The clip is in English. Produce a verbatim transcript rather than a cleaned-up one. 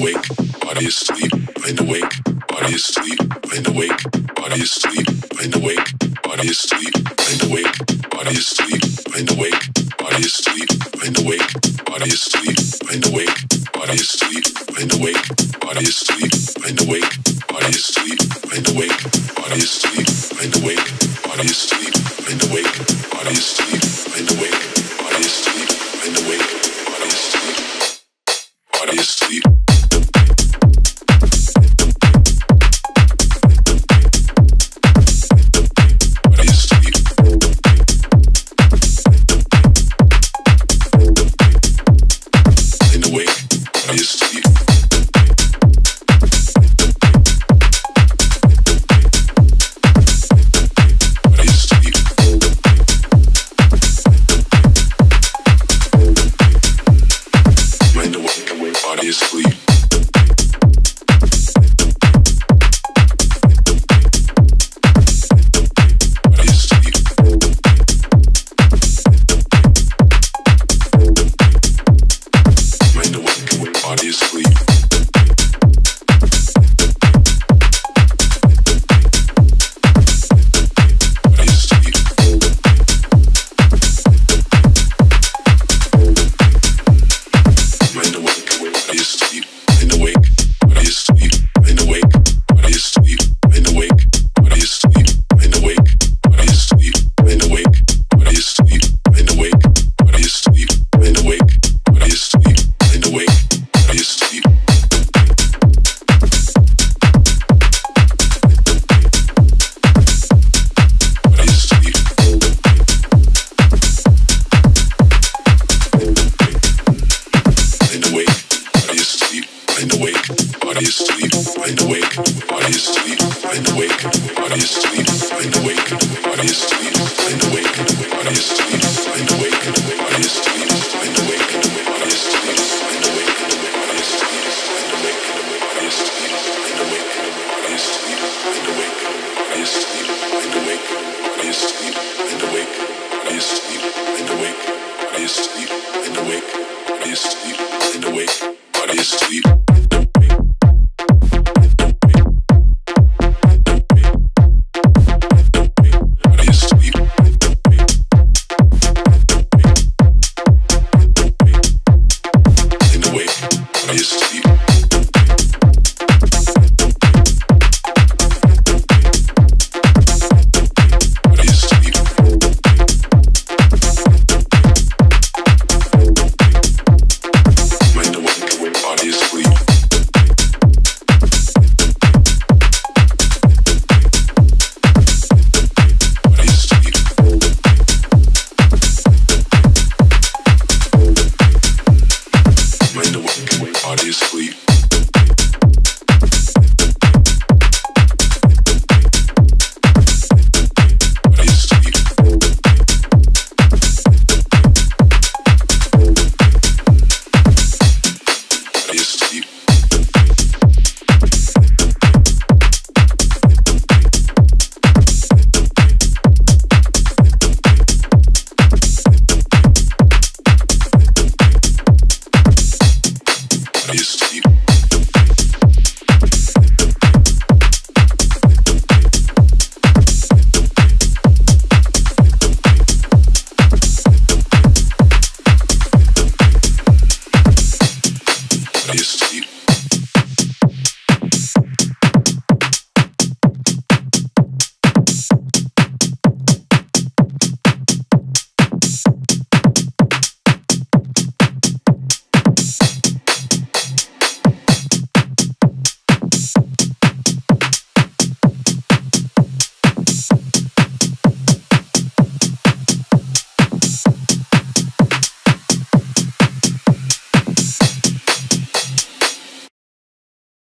awake, body is asleep, mind awake, body is asleep, mind awake, body is asleep, mind awake, body is asleep, mind awake, body is asleep, mind awake, body is asleep, mind awake, body is asleep, mind awake, body is asleep, mind awake, body is asleep, mind awake, body is asleep, mind awake, body is asleep, mind awake, body is asleep, mind awake, body is asleep, mind awake, body is asleep, mind awake, body is asleep, body is asleep. Body is asleep.